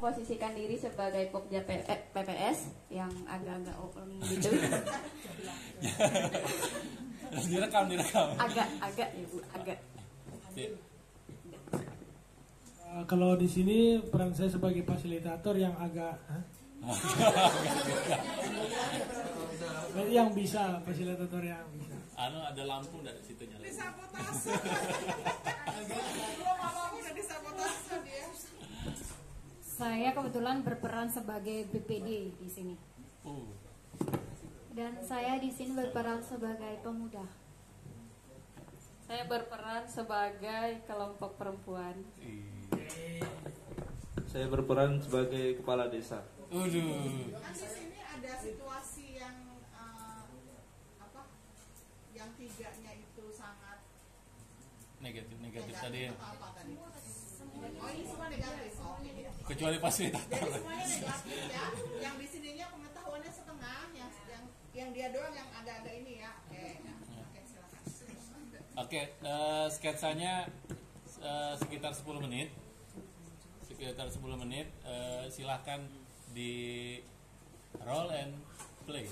memposisikan diri sebagai Pokja PPS yang agak-agak gitu. Direkam. Agak ya Bu, agak. Kalau di sini peran saya sebagai fasilitator yang agak yang bisa, fasilitator yang bisa. Ada lampu dari situ nyala. Disabotase. Belum apa-apa udah disabotase dia. Saya kebetulan berperan sebagai BPD di sini. Dan saya di sini berperan sebagai pemuda. Saya berperan sebagai kelompok perempuan. Saya berperan sebagai kepala desa. Kan di sini ada situasi yang yang tiganya itu sangat negatif tadi. Apa tadi? Oh ini semua negatif. Oke. Kecuali fasilitator. Jadi semuanya negatif ya. Yang di sininya pengetahuannya setengah, yang dia doang yang agak-agak ini ya. Oke, silakan. Oke, sketsanya sekitar 10 menit. Silahkan di roll and play.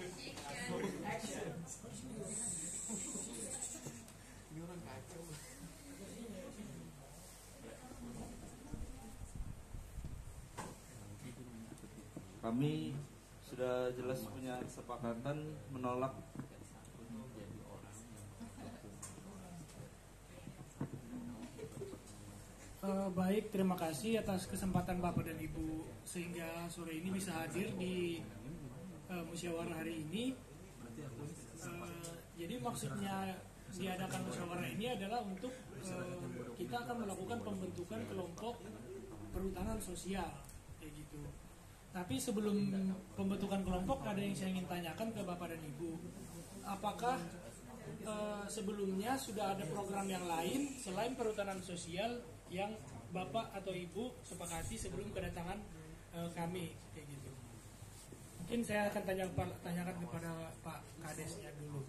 Kami sudah jelas punya kesepakatan menolak Baik, terima kasih atas kesempatan Bapak dan Ibu sehingga sore ini bisa hadir di musyawarah hari ini. Jadi maksudnya diadakan musyawarah ini adalah untuk kita akan melakukan pembentukan kelompok perhutanan sosial kayak gitu. Tapi sebelum pembentukan kelompok ada yang saya ingin tanyakan ke Bapak dan Ibu. Apakah sebelumnya sudah ada program yang lain selain perhutanan sosial yang Bapak atau Ibu sepakati sebelum kedatangan kami kayak gitu? Mungkin saya akan tanyakan kepada Pak Kadesnya dulu.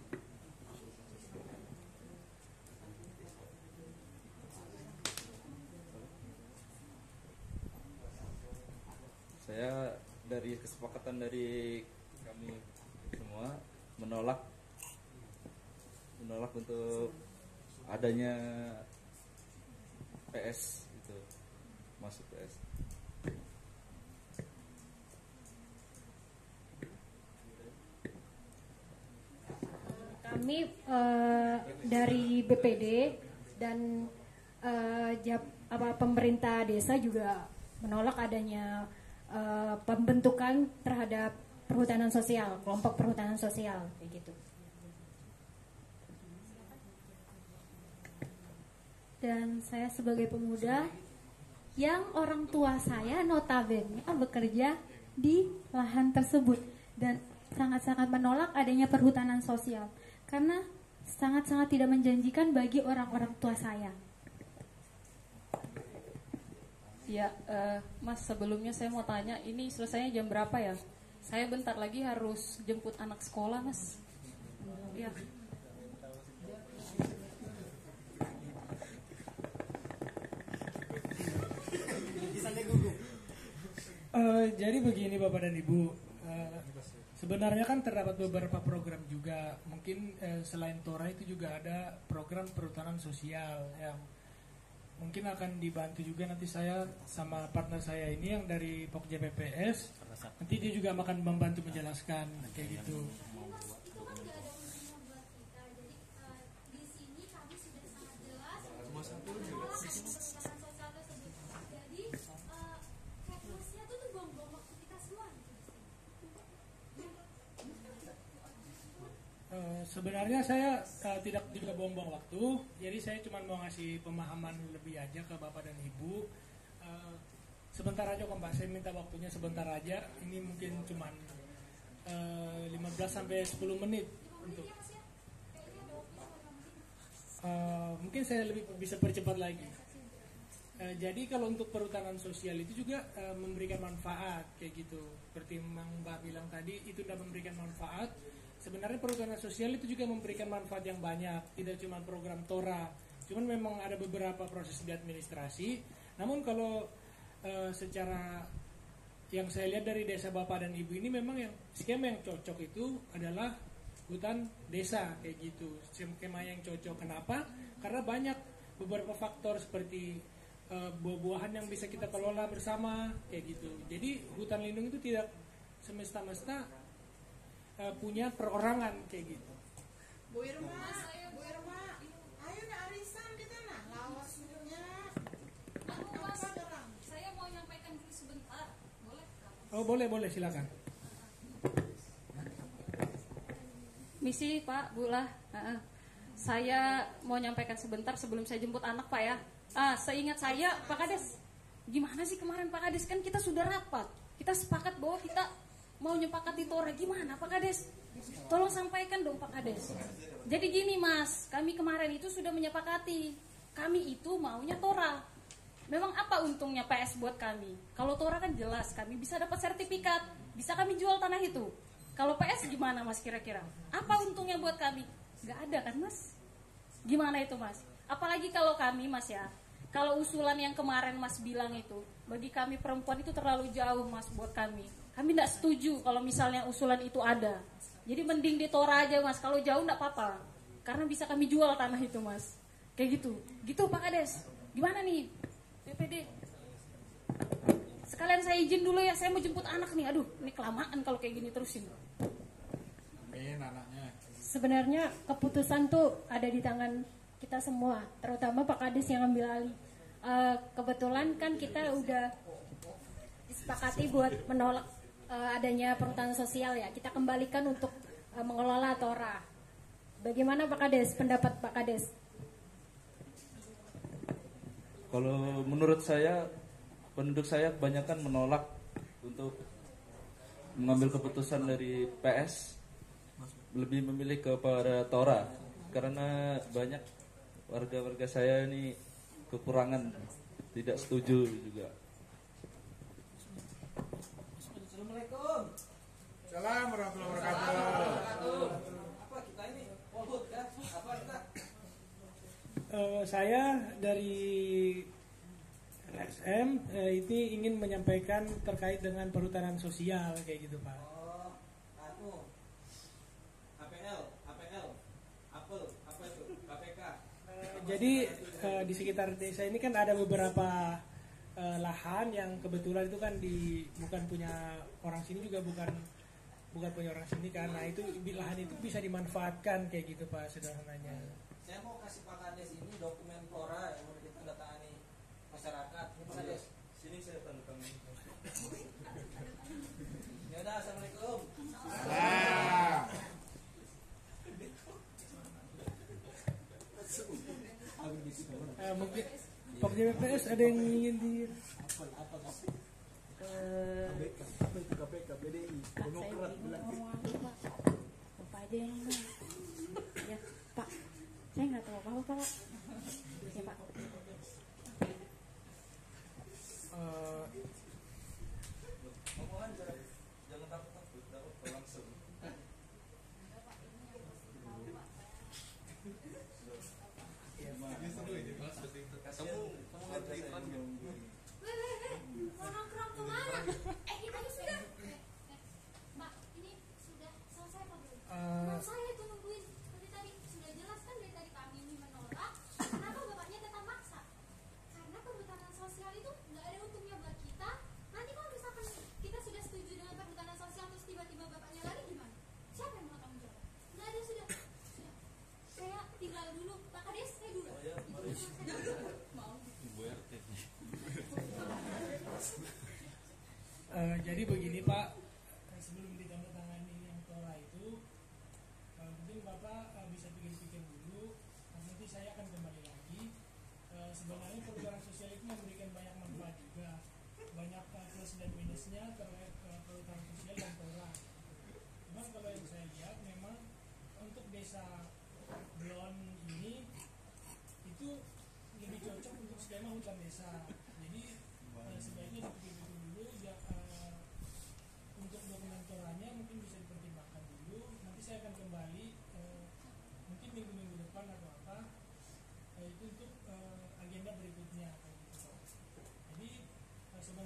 Saya dari kesepakatan dari kami semua menolak untuk adanya PS itu, masuk PS. Kami dari BPD dan pemerintah desa juga menolak adanya pembentukan terhadap perhutanan sosial, kelompok perhutanan sosial kayak gitu. Dan saya sebagai pemuda yang orang tua saya notabene bekerja di lahan tersebut dan sangat-sangat menolak adanya perhutanan sosial karena sangat-sangat tidak menjanjikan bagi orang-orang tua saya. Ya, Mas, sebelumnya saya mau tanya, ini selesainya jam berapa ya? Saya bentar lagi harus jemput anak sekolah, Mas. Ya. Jadi begini Bapak dan Ibu, sebenarnya kan terdapat beberapa program juga. Mungkin selain Tora itu juga ada program perhutanan sosial yang mungkin akan dibantu juga nanti saya sama partner saya ini yang dari Pokja PPS. Nanti dia juga akan membantu menjelaskan kayak gitu. Sebenarnya saya tidak juga buang-buang waktu, jadi saya cuma mau ngasih pemahaman lebih aja ke Bapak dan Ibu. Sebentar aja kok Mbak, saya minta waktunya sebentar aja. Ini mungkin cuma 15 sampai 10 menit untuk. Mungkin saya lebih bisa percepat lagi. Jadi kalau untuk perhutanan sosial itu juga memberikan manfaat kayak gitu. Seperti Mbak bilang tadi, itu sudah memberikan manfaat. Sebenarnya perhutanan sosial itu juga memberikan manfaat yang banyak, tidak cuma program Tora. Cuman memang ada beberapa proses di administrasi. Namun kalau secara yang saya lihat dari desa Bapak dan Ibu ini memang yang skema yang cocok itu adalah hutan desa kayak gitu. Skema yang cocok kenapa? Karena banyak beberapa faktor seperti buah-buahan yang bisa kita kelola bersama kayak gitu. Jadi hutan lindung itu tidak semesta-mesta punya perorangan kayak gitu. Bu Irma, ayo na arisan kita nah, lawasnya. Mas, saya mau nyampaikan dulu sebentar, boleh? Oh boleh silakan. Misi Pak, Bulah, saya mau nyampaikan sebentar sebelum saya jemput anak Pak ya. Seingat saya Pak Kades, gimana sih kemarin Pak Kades, kan kita sudah rapat, kita sepakat bahwa kita mau nyepakati Tora, gimana Pak Kades? Tolong sampaikan dong Pak Kades. Jadi gini Mas, kami kemarin itu sudah menyepakati, kami itu maunya Tora. Memang apa untungnya PS buat kami? Kalau Tora kan jelas, kami bisa dapat sertifikat, bisa kami jual tanah itu. Kalau PS gimana Mas kira-kira? Apa untungnya buat kami? Gak ada kan Mas? Gimana itu Mas? Apalagi kalau kami Mas ya, kalau usulan yang kemarin Mas bilang itu, bagi kami perempuan itu terlalu jauh Mas buat kami. Kami tidak setuju kalau misalnya usulan itu ada. Jadi mending di Tora aja Mas, kalau jauh tidak apa-apa. Karena bisa kami jual tanah itu Mas. Kayak gitu. Gitu Pak Kades. Gimana nih BPD? Sekalian saya izin dulu ya, saya mau jemput anak nih. Aduh, ini kelamaan kalau kayak gini terusin. Anaknya. Sebenarnya keputusan tuh ada di tangan kita semua, terutama Pak Kades yang ambil alih. Kebetulan kan kita udah disepakati buat menolak adanya perhutanan sosial ya. Kita kembalikan untuk mengelola Tora. Bagaimana Pak Kades? Pendapat Pak Kades? Kalau menurut saya, penduduk saya kebanyakan menolak untuk mengambil keputusan dari PS, lebih memilih kepada Tora karena banyak warga-warga saya ini kekurangan, tidak setuju juga. Assalamualaikum. Salam warahmatullahi wabarakatuh. Apa kita ini? Wabut ya? Apa kita? Saya dari LSM itu ingin menyampaikan terkait dengan perhutanan sosial kayak gitu Pak. Oh, APL, Apel, apa itu? KPK. Jadi di sekitar desa ini kan ada beberapa lahan yang kebetulan itu kan bukan punya orang sini juga bukan punya orang sini kan. Nah itu lahan itu bisa dimanfaatkan kayak gitu Pak sederhananya. Saya mau kasih Pak Kades ini dokumen Tora yang udah ditandatangani masyarakat. Ini Pak Kades. Sini saya tanda tangan. Ya udah, assalamualaikum. Salam. Mungkin Pak JPS ada yang ingin di KPK, BDI, Pak, saya Demokrat, bingung ngomong apa Pak. Bapak aja yang ngomong. Ya Pak, saya nggak tahu apa-apa Pak. Ya Pak. Omongan jangan takut-takut, dapat langsung. Nongkrong kemana? Kita sudah. Mbak, ini sudah selesai apa belum? Belum, saya itu nungguin dari tadi. Sudah jelas kan dari tadi kami ini menolak. Kenapa bapaknya tetap maksa? Karena perhutanan sosial itu nggak ada untungnya buat kita. Nanti kalau misalkan kita sudah setuju dengan perhutanan sosial terus tiba-tiba bapaknya lari gimana? Siapa yang mau tanggung jawab? Nggak ada, sudah. Saya tinggal dulu. Pak Kades, saya dulu. Mau. Ibu RT. Jadi begini Pak, sebelum ditandatangani yang Tora itu mungkin Bapak bisa pikir-pikir dulu. Nanti saya akan kembali lagi. Sebenarnya perhutanan sosial itu memberikan banyak manfaat juga, banyak plus dan minusnya terkait perhutanan sosial dan Tora. Cuma kalau yang saya lihat memang untuk desa Blon ini itu lebih cocok untuk skema hutan desa. Jadi sebaiknya dipikir-pikir dulu ya, untuk dokumen Toranya mungkin bisa dipertimbangkan dulu. Nanti saya akan kembali mungkin minggu-minggu depan atau apa, itu untuk agenda berikutnya kayak gitu. Jadi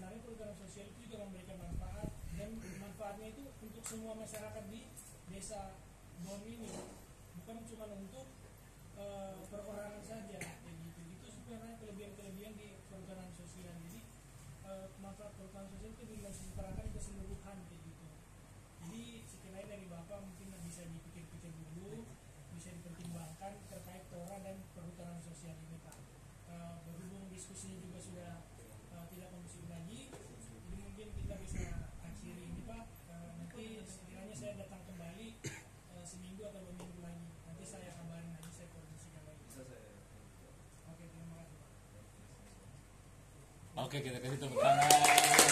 manfaatnya itu untuk semua masyarakat di desa Bon ini, bukan cuma untuk perorangan saja, kayak gitu. Itu sebenarnya kelebihan di perhutanan sosial. Jadi manfaat perhutanan sosial itu diselenggarakan keseluruhan, kayak gitu. Jadi sekiranya dari Bapak mungkin bisa dipikir-pikir dulu, bisa dipertimbangkan terkait Tora dan perhutanan sosial ini, Pak. Berhubung diskusinya juga sudah tidak kondusif lagi, jadi mungkin kita bisa akhiri ini, Pak. Nanti sekiranya saya datang kembali seminggu atau 2 minggu lagi, nanti saya kabarin lagi, saya koordinasikan lagi. Oke, terima kasih, Pak. Oke, kita kasih tepuk tangan.